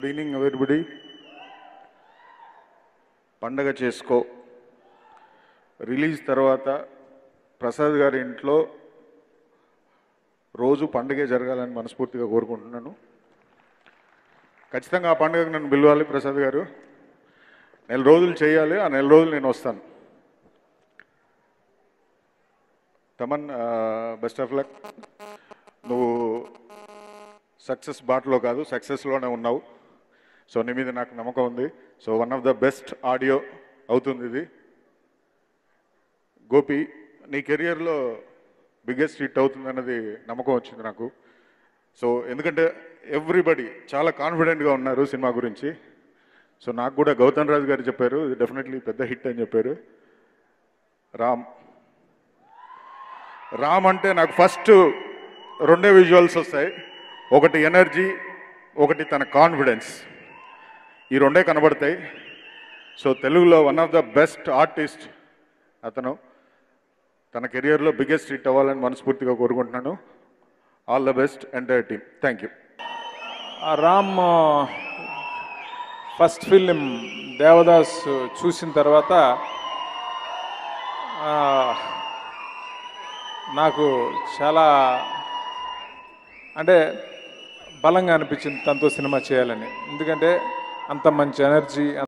Good evening everybody. పండగ చేసుకో release తర్వాత ప్రసాద్ గారి ఇంట్లో రోజు పండుగే జరగాలని మనస్ఫూర్తిగా కోరుకుంటున్నాను. ఖచ్చితంగా ఆ పండుగకు నన్ను పిలవాలి ప్రసాద్ గారు. 4 రోజులు చేయాలి, ఆ 4 రోజులు నేను వస్తాను. Thaman, best of luck. నువ్వు సక్సెస్ బాటలో కాదు, సక్సెస్లోనే ఉన్నావు. సో నీ మీద నాకు నమ్మకం ఉంది. So one of the best audio అవుతుంది ఇది. గోపి, నీ కెరియర్లో బిగ్గెస్ట్ హిట్ అవుతుంది అన్నది నమ్మకం వచ్చింది నాకు. సో ఎందుకంటే ఎవ్రీబడి చాలా కాన్ఫిడెంట్గా ఉన్నారు సినిమా గురించి. సో నాకు కూడా గౌతమ్ రాజు గారు చెప్పారు ఇది డెఫినెట్లీ పెద్ద హిట్ అని చెప్పారు. రామ్ అంటే నాకు ఫస్ట్ 2 విజువల్స్ వస్తాయి. ఒకటి ఎనర్జీ, ఒకటి తన కాన్ఫిడెన్స్. ఈ 2 కనబడతాయి. సో తెలుగులో one of the best artist అతను. తన కెరియర్లో బిగ్గెస్ట్ హిట్ అవ్వాలని మనస్ఫూర్తిగా కోరుకుంటున్నాను. All the best entire team. Thank you. Ram first film Devdas చూసిన తర్వాత నాకు చాలా అంటే బలంగా అనిపించింది తనతో సినిమా చేయాలని. ఎందుకంటే అంత మంచి ఎనర్జీ,